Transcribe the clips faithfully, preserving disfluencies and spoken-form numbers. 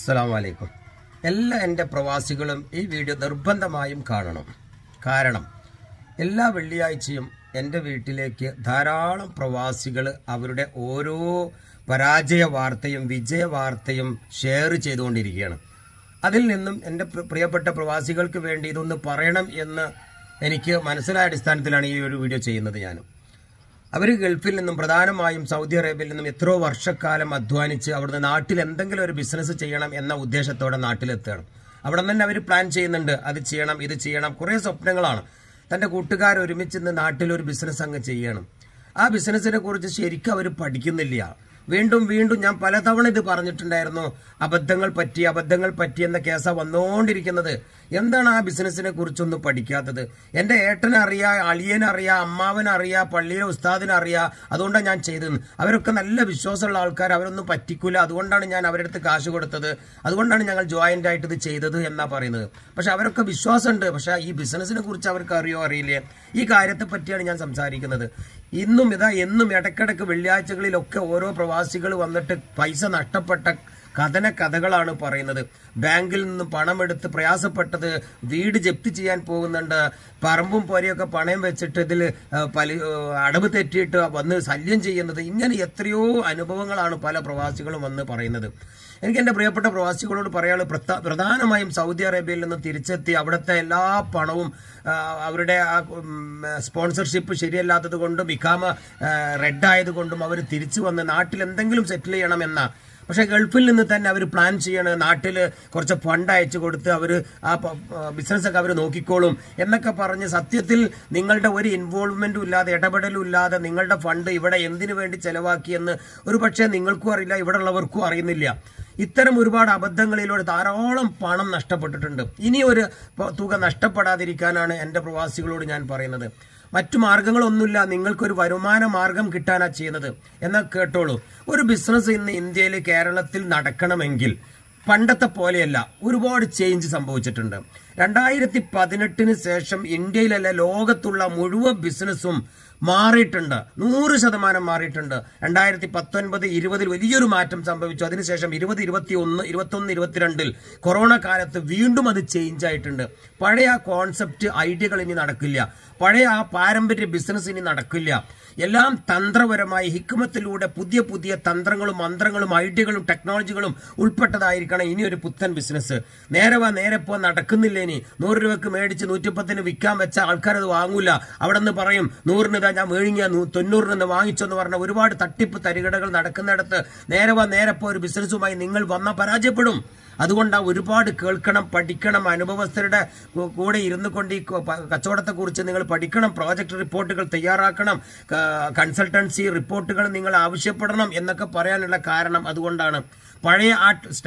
അസ്സലാമു അലൈക്കും. എല്ലാ എൻ്റെ പ്രവാസികളും ഈ വീഡിയോ നിർബന്ധമായും കാണണം. കാരണം എല്ലാ വെള്ളിയാഴ്ചയും എൻ്റെ വീട്ടിലേക്ക് ധാരാളം പ്രവാസികൾ അവരുടെ ഓരോ പരാജയ വാർത്തയും വിജയ വാർത്തയും ഷെയർ ചെയ്തുകൊണ്ടിരിക്കുകയാണ്. അതിൽ നിന്നും എൻ്റെ പ്രിയപ്പെട്ട പ്രവാസികൾക്ക് വേണ്ടി ഇതൊന്ന് പറയണം എന്ന് എനിക്ക് മനസ്സിലായ അടിസ്ഥാനത്തിലാണ് ഈ ഒരു വീഡിയോ ചെയ്യുന്നത്. ഞാനും അവർ ഗൾഫിൽ നിന്നും പ്രധാനമായും സൗദി അറേബ്യയിൽ നിന്നും എത്രയോ വർഷക്കാലം അധ്വാനിച്ച് അവിടുന്ന് നാട്ടിൽ എന്തെങ്കിലും ഒരു ബിസിനസ് ചെയ്യണം എന്ന ഉദ്ദേശത്തോടെ നാട്ടിലെത്തുകയാണ്. അവിടെ തന്നെ അവർ പ്ലാൻ ചെയ്യുന്നുണ്ട്, അത് ചെയ്യണം ഇത് ചെയ്യണം, കുറേ സ്വപ്നങ്ങളാണ്. തൻ്റെ കൂട്ടുകാർ ഒരുമിച്ച് നിന്ന് നാട്ടിലൊരു ബിസിനസ് അങ്ങ് ചെയ്യണം. ആ ബിസിനസ്സിനെ കുറിച്ച് ശരിക്കും അവർ പഠിക്കുന്നില്ല. വീണ്ടും വീണ്ടും ഞാൻ പലതവണ ഇത് പറഞ്ഞിട്ടുണ്ടായിരുന്നു. അബദ്ധങ്ങൾ പറ്റി അബദ്ധങ്ങൾ പറ്റി എന്ന കേസാ വന്നുകൊണ്ടിരിക്കുന്നത്. എന്താണ് ആ ബിസിനസിനെ കുറിച്ചൊന്നും പഠിക്കാത്തത്? എൻ്റെ ഏട്ടനറിയാ, അളിയനറിയാ, അമ്മാവനറിയാ, പള്ളിയിലെ ഉസ്താദിനറിയാ, അതുകൊണ്ടാണ് ഞാൻ ചെയ്തത്. അവരൊക്കെ നല്ല വിശ്വാസമുള്ള ആൾക്കാർ, അവരൊന്നും പറ്റിക്കൂല, അതുകൊണ്ടാണ് ഞാൻ അവരുടെ അടുത്ത് കാശ് കൊടുത്തത്, അതുകൊണ്ടാണ് ഞങ്ങൾ ജോയിന്റ് ആയിട്ട് ഇത് ചെയ്തത് എന്നാ പറയുന്നത്. പക്ഷെ അവരൊക്കെ വിശ്വാസമുണ്ട്. പക്ഷെ ഈ ബിസിനസിനെ കുറിച്ച് അവർക്ക് അറിയോ അറിയില്ലേ? ഈ കാര്യത്തെ പറ്റിയാണ് ഞാൻ സംസാരിക്കുന്നത്. ഇന്നും ഇതാ എന്നും ഇടയ്ക്കിടയ്ക്ക് വെള്ളിയാഴ്ചകളിലൊക്കെ ഓരോ പ്രവാസികൾ വന്നിട്ട് പൈസ നഷ്ടപ്പെട്ട കഥന കഥകളാണ് പറയുന്നത്. ബാങ്കിൽ നിന്നും പണമെടുത്ത് പ്രയാസപ്പെട്ടത്, വീട് ജപ്തി ചെയ്യാൻ പോകുന്നുണ്ട്, പറമ്പും പോരെയൊക്കെ പണയം വെച്ചിട്ട് ഇതിൽ പല അടവ് തെറ്റിയിട്ട് വന്ന് ശല്യം ചെയ്യുന്നത്, ഇങ്ങനെ എത്രയോ അനുഭവങ്ങളാണ് പല പ്രവാസികളും വന്ന് പറയുന്നത്. എനിക്ക് എൻ്റെ പ്രിയപ്പെട്ട പ്രവാസികളോട് പറയാനുള്ളത്, പ്രധാനമായും സൗദി അറേബ്യയിൽ നിന്ന് തിരിച്ചെത്തി അവിടുത്തെ എല്ലാ പണവും അവരുടെ ആ സ്പോൺസർഷിപ്പ് ശരിയല്ലാത്തത് കൊണ്ടും ഇഖാമ റെഡായതുകൊണ്ടും അവർ തിരിച്ചു വന്ന് നാട്ടിൽ എന്തെങ്കിലും സെറ്റിൽ ചെയ്യണമെന്ന, പക്ഷെ ഗൾഫിൽ നിന്ന് തന്നെ അവർ പ്ലാൻ ചെയ്യണം, നാട്ടിൽ കുറച്ച് ഫണ്ട് അയച്ചു കൊടുത്ത് അവർ ആ ബിസിനസ്സൊക്കെ അവർ നോക്കിക്കോളും എന്നൊക്കെ പറഞ്ഞ് സത്യത്തിൽ നിങ്ങളുടെ ഒരു ഇൻവോൾവ്മെന്റും ഇല്ലാതെ ഇടപെടലും ഇല്ലാതെ നിങ്ങളുടെ ഫണ്ട് ഇവിടെ എന്തിനു വേണ്ടി ചെലവാക്കിയെന്ന് ഒരു പക്ഷേ നിങ്ങൾക്കും അറിയില്ല, ഇവിടെ ഉള്ളവർക്കും അറിയുന്നില്ല. ഇത്തരം ഒരുപാട് അബദ്ധങ്ങളിലൂടെ ധാരാളം പണം നഷ്ടപ്പെട്ടിട്ടുണ്ട്. ഇനി ഒരു തുക നഷ്ടപ്പെടാതിരിക്കാനാണ് എൻ്റെ പ്രവാസികളോട് ഞാൻ പറയുന്നത്. മറ്റു മാർഗങ്ങളൊന്നുമില്ല, നിങ്ങൾക്കൊരു വരുമാന മാർഗം കിട്ടാനാ ചെയ്യുന്നത്. എന്നാൽ കേട്ടോളൂ, ഒരു ബിസിനസ് ഇന്ന് ഇന്ത്യയിൽ കേരളത്തിൽ നടക്കണമെങ്കിൽ പണ്ടത്തെ പോലെയല്ല, ഒരുപാട് ചേഞ്ച് സംഭവിച്ചിട്ടുണ്ട്. രണ്ടായിരത്തി പതിനെട്ടിന് ശേഷം ഇന്ത്യയിലല്ല ലോകത്തുള്ള മുഴുവൻ ബിസിനസ്സും മാറിയിട്ടുണ്ട്, നൂറ് ശതമാനം മാറിയിട്ടുണ്ട്. രണ്ടായിരത്തി പത്തൊൻപത് ഇരുപതിൽ വലിയൊരു മാറ്റം സംഭവിച്ചു. അതിനുശേഷം ഇരുപത് ഇരുപത്തി ഒന്ന് ഇരുപത്തൊന്ന് ഇരുപത്തിരണ്ടിൽ കൊറോണ കാലത്ത് വീണ്ടും അത് ചേഞ്ച് ആയിട്ടുണ്ട്. പഴയ കോൺസെപ്റ്റ് ഐഡിയകൾ ഇനി നടക്കില്ല, പഴയ ആ പാരമ്പര്യ ബിസിനസ് ഇനി നടക്കില്ല. എല്ലാം തന്ത്രപരമായി ഹിക്മത്തിലൂടെ പുതിയ പുതിയ തന്ത്രങ്ങളും മന്ത്രങ്ങളും ഐഡിയകളും ടെക്നോളജികളും ഉൾപ്പെട്ടതായിരിക്കണം ഇനി ഒരു പുത്തൻ ബിസിനസ്. നേരെ വാ നേരെ പോ നടക്കുന്നില്ല. ഇനി നൂറ് രൂപക്ക് മേടിച്ച് നൂറ്റിപ്പത്തിന് വിൽക്കാൻ വെച്ച ആൾക്കാരത് വാങ്ങൂല. അവിടെ നിന്ന് പറയും നൂറിന് ഇതാ ഞാൻ മേഴിഞ്ഞ തൊണ്ണൂറിന് വാങ്ങിച്ചെന്ന് പറഞ്ഞ ഒരുപാട് തട്ടിപ്പ് തരികിടകൾ നടക്കുന്നിടത്ത് നേരെ വാ നേരെ പോ ഒരു ബിസിനസ്സുമായി നിങ്ങൾ വന്നാൽ പരാജയപ്പെടും. അതുകൊണ്ടാണ് ഒരുപാട് കേൾക്കണം, പഠിക്കണം, അനുഭവസ്ഥരുടെ കൂടെ ഇരുന്നു കൊണ്ട് ഈ കച്ചവടത്തെക്കുറിച്ച് നിങ്ങൾ പഠിക്കണം, പ്രോജക്റ്റ് റിപ്പോർട്ടുകൾ തയ്യാറാക്കണം, കൺസൾട്ടൻസി റിപ്പോർട്ടുകൾ നിങ്ങൾ ആവശ്യപ്പെടണം എന്നൊക്കെ പറയാനുള്ള കാരണം അതുകൊണ്ടാണ്. പഴയ ആ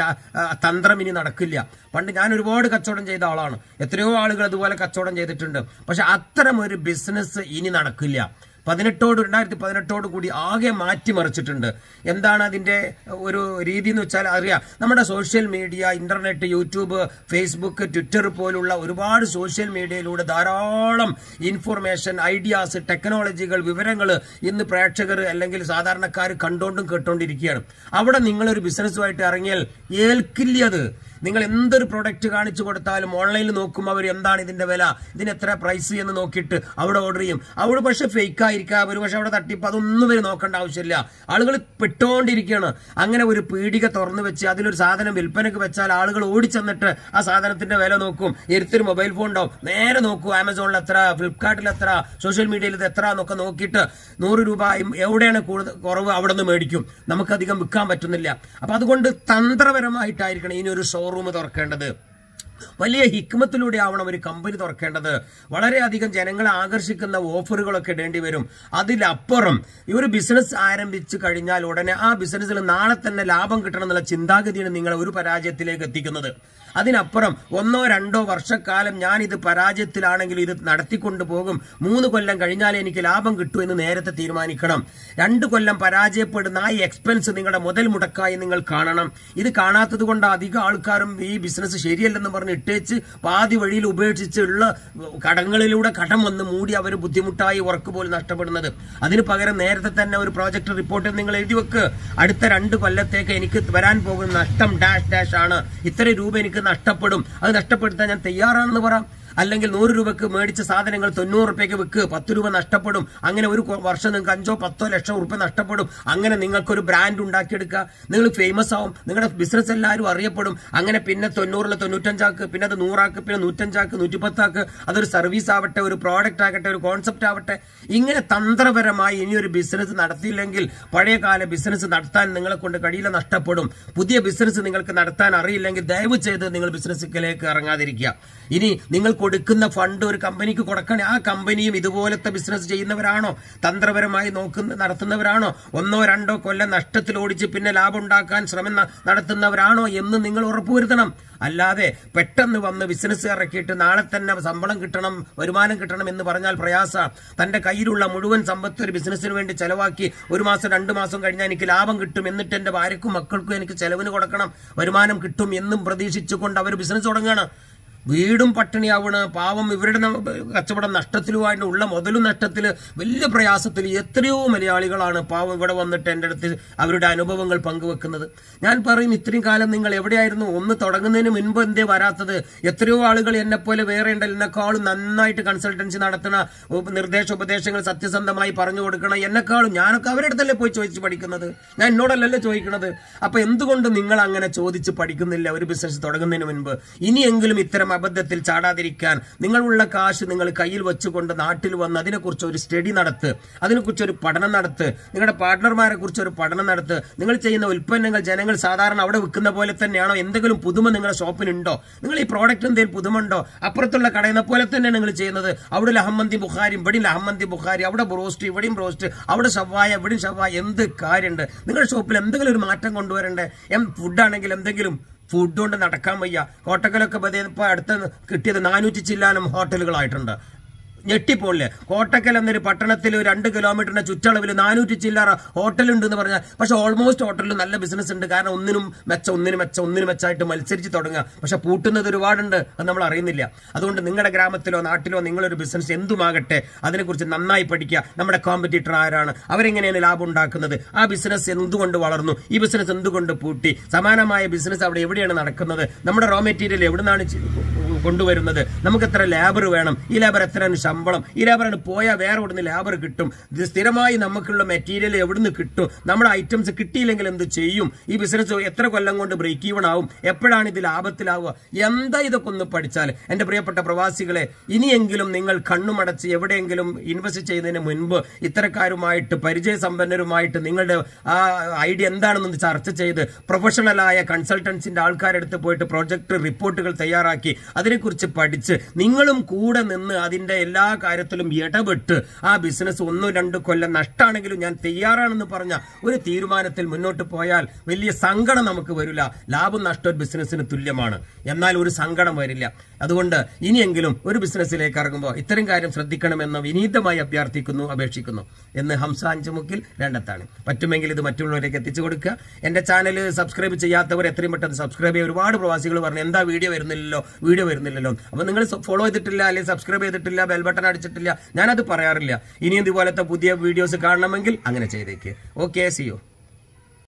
തന്ത്രം ഇനി നടക്കില്ല. പണ്ട് ഞാൻ ഒരുപാട് കച്ചവടം ചെയ്ത ആളാണ്, എത്രയോ ആളുകൾ അതുപോലെ കച്ചവടം ചെയ്തിട്ടുണ്ട്. പക്ഷെ അത്തരം ഒരു ബിസിനസ് ഇനി നടക്കില്ല. പതിനെട്ടോട് രണ്ടായിരത്തി പതിനെട്ടോട് കൂടി ആകെ മാറ്റിമറിച്ചിട്ടുണ്ട്. എന്താണ് അതിൻ്റെ ഒരു രീതി എന്ന് വെച്ചാൽ അറിയാം. നമ്മുടെ social media, internet, YouTube, Facebook, Twitter പോലുള്ള ഒരുപാട് സോഷ്യൽ മീഡിയയിലൂടെ ധാരാളം ഇൻഫർമേഷൻ, ഐഡിയാസ്, ടെക്നോളജികൾ, വിവരങ്ങൾ ഇന്ന് പ്രേക്ഷകർ അല്ലെങ്കിൽ സാധാരണക്കാർ കണ്ടുകൊണ്ടും കേട്ടുകൊണ്ടിരിക്കുകയാണ്. അവിടെ നിങ്ങളൊരു ബിസിനസ്സുമായിട്ട് ഇറങ്ങിയാൽ ഏൽക്കില്ല. അത് നിങ്ങൾ എന്തൊരു പ്രൊഡക്റ്റ് കാണിച്ചു കൊടുത്താലും ഓൺലൈനിൽ നോക്കുമ്പോൾ അവർ എന്താണ് ഇതിന്റെ വില, ഇതിന് എത്ര പ്രൈസ് എന്ന് നോക്കിയിട്ട് അവിടെ ഓർഡർ ചെയ്യും. അവിടെ പക്ഷെ ഫേക്ക് ആയിരിക്കാം, ഒരു പക്ഷെ അവിടെ തട്ടിപ്പ്, അതൊന്നും വരെ നോക്കേണ്ട ആവശ്യമില്ല. ആളുകൾ പെട്ടുകൊണ്ടിരിക്കുകയാണ്. അങ്ങനെ ഒരു പീടിക തുറന്നു വെച്ച് അതിലൊരു സാധനം വിൽപ്പനക്ക് വെച്ചാൽ ആളുകൾ ഓടിച്ചെന്നിട്ട് ആ സാധനത്തിന്റെ വില നോക്കും. എടുത്തൊരു മൊബൈൽ ഫോൺ ഉണ്ടാവും, നേരെ നോക്കൂ ആമസോണിൽ എത്ര, ഫ്ലിപ്കാർട്ടിൽ എത്ര, സോഷ്യൽ മീഡിയയിൽ ഇത് എത്ര എന്നൊക്കെ നോക്കിയിട്ട് നൂറ് രൂപ എവിടെയാണ് കൂടുതൽ കുറവ് അവിടെ നിന്ന് മേടിക്കും. നമുക്കധികം വിൽക്കാൻ പറ്റുന്നില്ല. അപ്പൊ അതുകൊണ്ട് തന്ത്രപരമായിട്ടായിരിക്കണം ഇനി ഒരു ഷോറൂം തുറക്കേണ്ടത്. വലിയ ഹിക്മത്തിലൂടെ ആവണം ഒരു കമ്പനി തുറക്കേണ്ടത്. വളരെയധികം ജനങ്ങളെ ആകർഷിക്കുന്ന ഓഫറുകളൊക്കെ ഇടേണ്ടി വരും. അതിലപ്പുറം ഈ ഒരു ബിസിനസ് ആരംഭിച്ചു കഴിഞ്ഞാൽ ഉടനെ ആ ബിസിനസ്സിൽ നാളെ തന്നെ ലാഭം കിട്ടണം എന്നുള്ള ചിന്താഗതിയാണ് നിങ്ങളെ ഒരു പരാജയത്തിലേക്ക് എത്തിക്കുന്നത്. അതിനപ്പുറം ഒന്നോ രണ്ടോ വർഷക്കാലം ഞാൻ ഇത് പരാജയത്തിലാണെങ്കിലും ഇത് നടത്തിക്കൊണ്ടു പോകും, മൂന്ന് കൊല്ലം കഴിഞ്ഞാൽ എനിക്ക് ലാഭം കിട്ടൂ എന്ന് നേരത്തെ തീരുമാനിക്കണം. രണ്ട് കൊല്ലം പരാജയപ്പെടുന്ന ആ എക്സ്പെൻസ് നിങ്ങളുടെ മുതൽ മുടക്കായി നിങ്ങൾ കാണണം. ഇത് കാണാത്തത് കൊണ്ട് അധികം ആൾക്കാരും ഈ ബിസിനസ് ശരിയല്ലെന്ന് പറഞ്ഞ് ഇട്ടേച്ച് പാതി വഴിയിൽ ഉപേക്ഷിച്ചുള്ള കടങ്ങളിലൂടെ കടം വന്ന് മൂടി അവർ ബുദ്ധിമുട്ടായി വർക്ക് പോലും നഷ്ടപ്പെടുന്നത്. അതിന് പകരം നേരത്തെ തന്നെ ഒരു പ്രോജക്ട് റിപ്പോർട്ടിൽ നിങ്ങൾ എഴുതി വെക്ക്, അടുത്ത രണ്ട് കൊല്ലത്തേക്ക് എനിക്ക് വരാൻ പോകുന്ന നഷ്ടം ഡാഷ് ഡാഷ് ആണ്, ഇത്ര രൂപ എനിക്ക് നഷ്ടപ്പെടും, അത് നഷ്ടപ്പെടുത്താൻ ഞാൻ തയ്യാറാണെന്ന് പറയാം. അല്ലെങ്കിൽ നൂറ് രൂപക്ക് മേടിച്ച സാധനങ്ങൾ തൊണ്ണൂറ് റുപ്യക്ക് വിൽക്ക്, പത്ത് രൂപ നഷ്ടപ്പെടും. അങ്ങനെ ഒരു വർഷം നിങ്ങൾക്ക് അഞ്ചോ പത്തോ ലക്ഷം റുപ്യ നഷ്ടപ്പെടും. അങ്ങനെ നിങ്ങൾക്കൊരു ബ്രാൻഡ് ഉണ്ടാക്കിയെടുക്കുക, നിങ്ങൾ ഫേമസ് ആവും, നിങ്ങളുടെ ബിസിനസ് എല്ലാവരും അറിയപ്പെടും. അങ്ങനെ പിന്നെ തൊണ്ണൂറില് തൊണ്ണൂറ്റഞ്ചാക്ക്, പിന്നെ അത് നൂറാക്ക്, പിന്നെ നൂറ്റഞ്ചാക്ക്, നൂറ്റിപ്പത്താക്ക്. അതൊരു സർവീസ് ആവട്ടെ, ഒരു പ്രോഡക്റ്റ് ആകട്ടെ, ഒരു കോൺസെപ്റ്റ് ആവട്ടെ. ഇങ്ങനെ തന്ത്രപരമായി ഇനിയൊരു ബിസിനസ് നടത്തിയില്ലെങ്കിൽ പഴയകാല ബിസിനസ് നടത്താൻ നിങ്ങളെ കൊണ്ട് കഴിയില്ല, നഷ്ടപ്പെടും. പുതിയ ബിസിനസ് നിങ്ങൾക്ക് നടത്താൻ അറിയില്ലെങ്കിൽ ദയവ് ചെയ്ത് നിങ്ങൾ ബിസിനസ്സിലേക്ക് ഇറങ്ങാതിരിക്കുക. ഇനി നിങ്ങൾ കൊടുക്കുന്ന ഫണ്ട് ഒരു കമ്പനിക്ക് കൊടുക്കണേ, ആ കമ്പനിയും ഇതുപോലത്തെ ബിസിനസ് ചെയ്യുന്നവരാണോ, തന്ത്രപരമായി നോക്കുന്ന നടത്തുന്നവരാണോ, ഒന്നോ രണ്ടോ കൊല്ലം നഷ്ടത്തിൽ ഓടിച്ച് പിന്നെ ലാഭം ഉണ്ടാക്കാൻ ശ്രമം നടത്തുന്നവരാണോ എന്ന് നിങ്ങൾ ഉറപ്പുവരുത്തണം. അല്ലാതെ പെട്ടെന്ന് വന്ന് ബിസിനസ് ഇറക്കിയിട്ട് നാളെ തന്നെ ശമ്പളം കിട്ടണം, വരുമാനം കിട്ടണം എന്ന് പറഞ്ഞാൽ പ്രയാസ. തന്റെ കയ്യിലുള്ള മുഴുവൻ സമ്പത്ത് ഒരു ബിസിനസ്സിന് വേണ്ടി ചെലവാക്കി ഒരു മാസം രണ്ടു മാസം കഴിഞ്ഞാൽ എനിക്ക് ലാഭം കിട്ടും, എന്നിട്ട് എന്റെ ഭാര്യക്കും മക്കൾക്കും എനിക്ക് ചെലവിന് കൊടുക്കണം, വരുമാനം കിട്ടും എന്നും പ്രതീക്ഷിച്ചുകൊണ്ട് അവർ ബിസിനസ് തുടങ്ങുകയാണ്. വീടും പട്ടിണിയാവണ്, പാവം ഇവരുടെ കച്ചവടം നഷ്ടത്തിലുമായിട്ട് ഉള്ള മുതലും നഷ്ടത്തിൽ വലിയ പ്രയാസത്തിൽ എത്രയോ മലയാളികളാണ് പാവം ഇവിടെ വന്നിട്ട് എൻ്റെ അടുത്ത് അവരുടെ അനുഭവങ്ങൾ പങ്കുവെക്കുന്നത്. ഞാൻ പറയും, ഇത്രയും കാലം നിങ്ങൾ എവിടെയായിരുന്നു? ഒന്ന് തുടങ്ങുന്നതിന് മുൻപ് എന്തേ വരാത്തത്? എത്രയോ ആളുകൾ എന്നെപ്പോലെ വേറെ ഉണ്ട്, എന്നെക്കാളും നന്നായിട്ട് കൺസൾട്ടൻസി നടത്തണ, നിർദ്ദേശ ഉപദേശങ്ങൾ സത്യസന്ധമായി പറഞ്ഞു കൊടുക്കണം, എന്നെക്കാളും. ഞാനൊക്കെ അവരുടെ അടുത്തല്ലേ പോയി ചോദിച്ച് പഠിക്കുന്നത്, ഞാൻ എന്നോടല്ലല്ലോ ചോദിക്കുന്നത്. അപ്പൊ എന്തുകൊണ്ട് നിങ്ങൾ അങ്ങനെ ചോദിച്ച് പഠിക്കുന്നില്ല ഒരു ബിസിനസ് തുടങ്ങുന്നതിന് മുൻപ്? ഇനിയെങ്കിലും ഇത്തരം അബദ്ധത്തിൽ ചാടാതിരിക്കാൻ നിങ്ങളുള്ള കാശ് നിങ്ങൾ കയ്യിൽ വെച്ചുകൊണ്ട് നാട്ടിൽ വന്ന് അതിനെക്കുറിച്ച് ഒരു സ്റ്റഡി നടത്ത്, അതിനെക്കുറിച്ച് ഒരു പഠനം നടത്ത്, നിങ്ങളുടെ പാർട്ട്ണർമാരെ കുറിച്ച് ഒരു പഠനം നടത്ത്. നിങ്ങൾ ചെയ്യുന്ന ഉൽപ്പന്നങ്ങൾ ജനങ്ങൾ സാധാരണ അവിടെ വിൽക്കുന്ന പോലെ തന്നെയാണോ? എന്തെങ്കിലും പുതുമ നിങ്ങളുടെ ഷോപ്പിനുണ്ടോ? നിങ്ങൾ ഈ പ്രോഡക്റ്റ് എന്തെങ്കിലും പുതുമ ഉണ്ടോ? അപ്പുറത്തുള്ള കടയുന്ന പോലെ തന്നെ നിങ്ങൾ ചെയ്യുന്നത്. അവിടെ ലഹമ്മന്തി ബുഖാരി, ഇവിടെയും ലഹമ്മന്തി ബുഖാരി, അവിടെ ബ്രോസ്റ്റ്, ഇവിടെയും ബ്രോസ്റ്റ്, അവിടെ ഷവായ, ഇവിടെയും ഷവായ. എന്ത് കാര്യമുണ്ട്? നിങ്ങളുടെ ഷോപ്പിൽ എന്തെങ്കിലും ഒരു മാറ്റം കൊണ്ടുവരണ്ടേ? എം ഫുഡാണെങ്കിൽ എന്തെങ്കിലും ഫുഡ് കൊണ്ട് നടക്കാൻ വയ്യ. കോട്ടക്കലൊക്കെ ഇപ്പൊ അടുത്ത് കിട്ടിയത് നാനൂറ്റി ചില്ലാനം ഹോട്ടലുകളായിട്ടുണ്ട്. ഞെട്ടിപ്പോളില്ലേ? കോട്ടക്കൽ എന്നൊരു പട്ടണത്തിൽ രണ്ട് കിലോമീറ്ററിന്റെ ചുറ്റളവിൽ നാനൂറ്റി ചില്ലറ ഹോട്ടലുണ്ട് എന്ന് പറഞ്ഞാൽ, പക്ഷെ ഓൾമോസ്റ്റ് ഹോട്ടലിൽ നല്ല ബിസിനസ് ഉണ്ട്. കാരണം ഒന്നിനും മെച്ച ഒന്നിനും മെച്ച ഒന്നിനും മെച്ചമായിട്ട് മത്സരിച്ച് തുടങ്ങുക. പക്ഷെ പൂട്ടുന്നത് ഒരുപാടുണ്ട്, അത് നമ്മൾ അറിയുന്നില്ല. അതുകൊണ്ട് നിങ്ങളുടെ ഗ്രാമത്തിലോ നാട്ടിലോ നിങ്ങളൊരു ബിസിനസ് എന്തുമാകട്ടെ അതിനെക്കുറിച്ച് നന്നായി പഠിക്കുക. നമ്മുടെ കോമ്പറ്റീറ്റർ ആരാണ്, അവരെങ്ങനെയാണ് ലാഭം ഉണ്ടാക്കുന്നത്, ആ ബിസിനസ് എന്തുകൊണ്ട് വളർന്നു, ഈ ബിസിനസ് എന്തുകൊണ്ട് പൂട്ടി, സമാനമായ ബിസിനസ് അവിടെ എവിടെയാണ് നടക്കുന്നത്, നമ്മുടെ റോ മെറ്റീരിയൽ എവിടുന്നാണ് കൊണ്ടുവരുന്നത്, നമുക്ക് എത്ര ലേബർ വേണം, ഈ ലേബർ എത്രയാണ് ശമ്പളം, ഈ ലേബറാണ് പോയാൽ വേറെ എവിടുന്ന് ലേബർ കിട്ടും, ഇത് സ്ഥിരമായി നമുക്കുള്ള മെറ്റീരിയൽ എവിടുന്ന് കിട്ടും, നമ്മുടെ ഐറ്റംസ് കിട്ടിയില്ലെങ്കിൽ എന്ത് ചെയ്യും, ഈ ബിസിനസ് എത്ര കൊല്ലം കൊണ്ട് ബ്രേക്ക് ഈവൺ ആവും, എപ്പോഴാണ് ഇത് ലാഭത്തിലാവുക, എന്താ ഇതൊക്കെ ഒന്ന് പഠിച്ചാൽ. എന്റെ പ്രിയപ്പെട്ട പ്രവാസികളെ, ഇനിയെങ്കിലും നിങ്ങൾ കണ്ണുമടച്ച് എവിടെയെങ്കിലും ഇൻവെസ്റ്റ് ചെയ്യുന്നതിന് മുൻപ് ഇത്തരക്കാരുമായിട്ട് പരിചയസമ്പന്നരുമായിട്ട് നിങ്ങളുടെ ആ ഐഡിയ എന്താണെന്ന് ചർച്ച ചെയ്ത് പ്രൊഫഷണലായ കൺസൾട്ടൻസിന്റെ ആൾക്കാരെടുത്ത് പോയിട്ട് പ്രൊജക്ട് റിപ്പോർട്ടുകൾ തയ്യാറാക്കി അതിനെക്കുറിച്ച് പഠിച്ച് നിങ്ങളും കൂടെ നിന്ന് അതിന്റെ എല്ലാ കാര്യത്തിലും ഇടപെട്ട് ആ ബിസിനസ് ഒന്നോ രണ്ടു കൊല്ലം നഷ്ടമാണെങ്കിലും ഞാൻ തയ്യാറാണെന്ന് പറഞ്ഞ ഒരു തീരുമാനത്തിൽ മുന്നോട്ട് പോയാൽ വലിയ സങ്കടം നമുക്ക് വരില്ല. ലാഭം നഷ്ടം ബിസിനസിന് തുല്യമാണ്, എന്നാൽ ഒരു സങ്കടം വരില്ല. അതുകൊണ്ട് ഇനിയെങ്കിലും ഒരു ബിസിനസ്സിലേക്ക് ഇറങ്ങുമ്പോൾ ഇത്തരം കാര്യം ശ്രദ്ധിക്കണമെന്ന് വിനീതമായി അഭ്യർത്ഥിക്കുന്നു, അപേക്ഷിക്കുന്നു എന്ന് ഹംസ അഞ്ചുമുക്കിൽ രണ്ടത്താണ്. പറ്റുമെങ്കിൽ ഇത് മറ്റുള്ളവരേക്ക് എത്തിച്ചു കൊടുക്കുക. എന്റെ ചാനൽ സബ്സ്ക്രൈബ് ചെയ്യാത്തവർ എത്രയും പെട്ടെന്ന് സബ്സ്ക്രൈബ് ചെയ്യുക. ഒരുപാട് പ്രവാസികൾ പറഞ്ഞു എന്താ വീഡിയോ വരുന്നില്ലല്ലോ വീഡിയോ വരുന്നില്ലല്ലോ അപ്പൊ നിങ്ങൾ ഫോളോ ചെയ്തിട്ടില്ല, അല്ലെങ്കിൽ സബ്സ്ക്രൈബ് ചെയ്തിട്ടില്ല, ബെൽ ബട്ടൺ അടിച്ചിട്ടില്ല, ഞാനത് പറയാറില്ല. ഇനിയും ഇതുപോലത്തെ പുതിയ വീഡിയോസ് കാണണമെങ്കിൽ അങ്ങനെ ചെയ്തേക്ക്. Okay, see U.